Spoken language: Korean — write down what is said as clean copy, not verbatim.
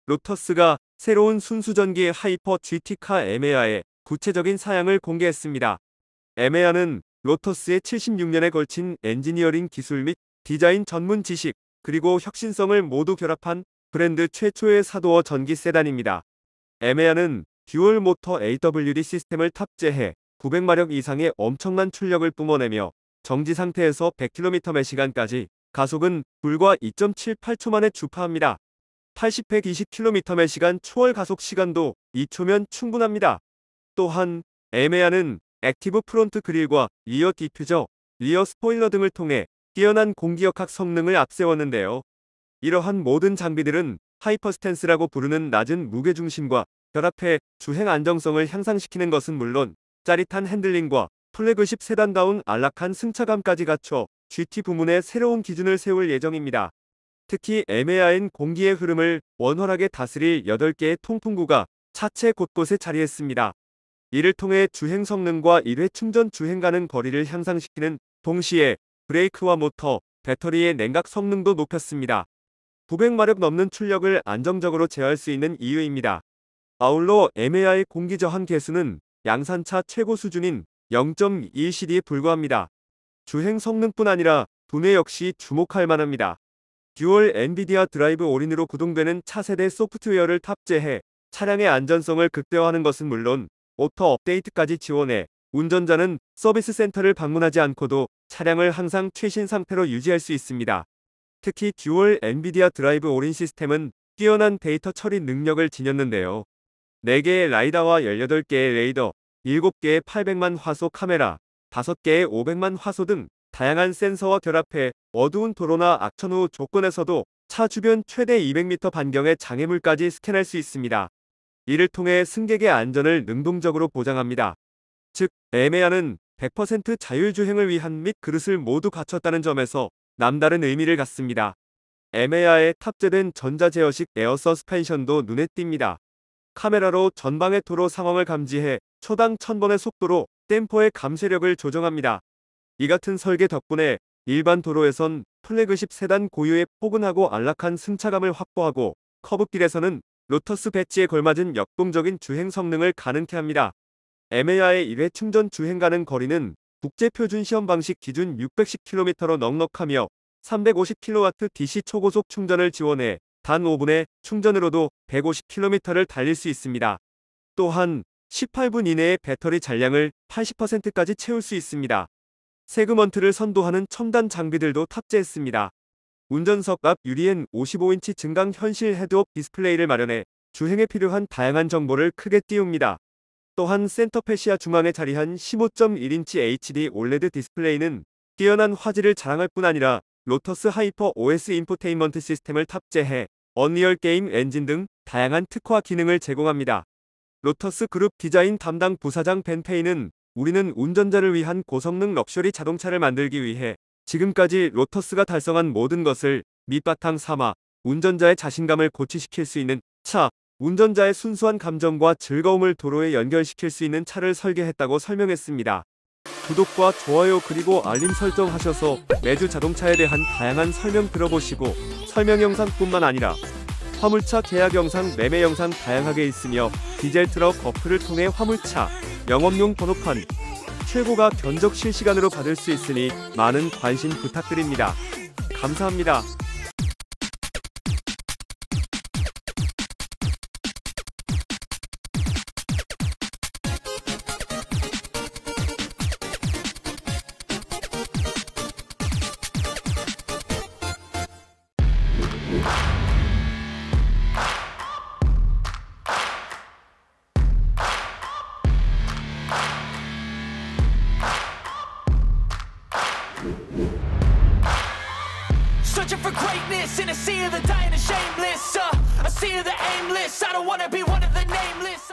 로터스가 새로운 순수전기 하이퍼 GT카 에메아의 구체적인 사양을 공개했습니다. 에메아는 로터스의 76년에 걸친 엔지니어링 기술 및 디자인 전문 지식, 그리고 혁신성을 모두 결합한 브랜드 최초의 사도어 전기 세단입니다. 에메아는 듀얼 모터 AWD 시스템을 탑재해 900마력 이상의 엄청난 출력을 뿜어내며 정지 상태에서 100km/시간까지 가속은 불과 2.78초 만에 주파합니다. 80-120km/시간 초월 가속 시간도 2초면 충분합니다. 또한 에메아는 액티브 프론트 그릴과 리어 디퓨저, 리어 스포일러 등을 통해 뛰어난 공기역학 성능을 앞세웠는데요. 이러한 모든 장비들은 하이퍼스탠스라고 부르는 낮은 무게중심과 결합해 주행 안정성을 향상시키는 것은 물론 짜릿한 핸들링과 플래그십 세단다운 안락한 승차감까지 갖춰 GT 부문의 새로운 기준을 세울 예정입니다. 특히 에메아엔 공기의 흐름을 원활하게 다스릴 8개의 통풍구가 차체 곳곳에 자리했습니다. 이를 통해 주행 성능과 1회 충전 주행 가능 거리를 향상시키는 동시에 브레이크와 모터, 배터리의 냉각 성능도 높였습니다. 900마력 넘는 출력을 안정적으로 제어할 수 있는 이유입니다. 아울러 에메아의 공기 저항 계수는 양산차 최고 수준인 0.21cd에 불과합니다. 주행 성능뿐 아니라 두뇌 역시 주목할 만합니다. 듀얼 엔비디아 드라이브 올인으로 구동되는 차세대 소프트웨어를 탑재해 차량의 안전성을 극대화하는 것은 물론 오토 업데이트까지 지원해 운전자는 서비스 센터를 방문하지 않고도 차량을 항상 최신 상태로 유지할 수 있습니다. 특히 듀얼 엔비디아 드라이브 올인 시스템은 뛰어난 데이터 처리 능력을 지녔는데요. 4개의 라이다와 18개의 레이더, 7개의 800만 화소 카메라, 5개의 500만 화소 등 다양한 센서와 결합해 어두운 도로나 악천 후 조건에서도 차 주변 최대 200m 반경의 장애물까지 스캔할 수 있습니다. 이를 통해 승객의 안전을 능동적으로 보장합니다. 즉, 에메아는 100% 자율주행을 위한 및 그릇을 모두 갖췄다는 점에서 남다른 의미를 갖습니다. 에메아에 탑재된 전자제어식 에어 서스펜션도 눈에 띕니다. 카메라로 전방의 도로 상황을 감지해 초당 1000번의 속도로 댐퍼의 감쇄력을 조정합니다. 이 같은 설계 덕분에 일반 도로에선 플래그십 세단 고유의 포근하고 안락한 승차감을 확보하고 커브길에서는 로터스 배지에 걸맞은 역동적인 주행 성능을 가능케 합니다. 에메아의 1회 충전 주행 가능 거리는 국제표준 시험 방식 기준 610km로 넉넉하며 350kW DC 초고속 충전을 지원해 단 5분의 충전으로도 150km를 달릴 수 있습니다. 또한 18분 이내에 배터리 잔량을 80%까지 채울 수 있습니다. 세그먼트를 선도하는 첨단 장비들도 탑재했습니다. 운전석 앞 유리엔 55인치 증강 현실 헤드업 디스플레이를 마련해 주행에 필요한 다양한 정보를 크게 띄웁니다. 또한 센터 패시아 중앙에 자리한 15.1인치 HD 올레드 디스플레이는 뛰어난 화질을 자랑할 뿐 아니라 로터스 하이퍼 OS 인포테인먼트 시스템을 탑재해 언리얼 게임 엔진 등 다양한 특화 기능을 제공합니다. 로터스 그룹 디자인 담당 부사장 벤 페이는 우리는 운전자를 위한 고성능 럭셔리 자동차를 만들기 위해 지금까지 로터스가 달성한 모든 것을 밑바탕 삼아 운전자의 자신감을 고취시킬 수 있는 차, 운전자의 순수한 감정과 즐거움을 도로에 연결시킬 수 있는 차를 설계했다고 설명했습니다. 구독과 좋아요 그리고 알림 설정하셔서 매주 자동차에 대한 다양한 설명 들어보시고 설명 영상뿐만 아니라 화물차 계약 영상, 매매 영상 다양하게 있으며 디젤 트럭 어플을 통해 화물차, 영업용 번호판, 최고가 견적 실시간으로 받을 수 있으니 많은 관심 부탁드립니다. 감사합니다. Searching for greatness in a sea of the dying and shameless. A sea of the aimless. I don't wanna be one of the nameless.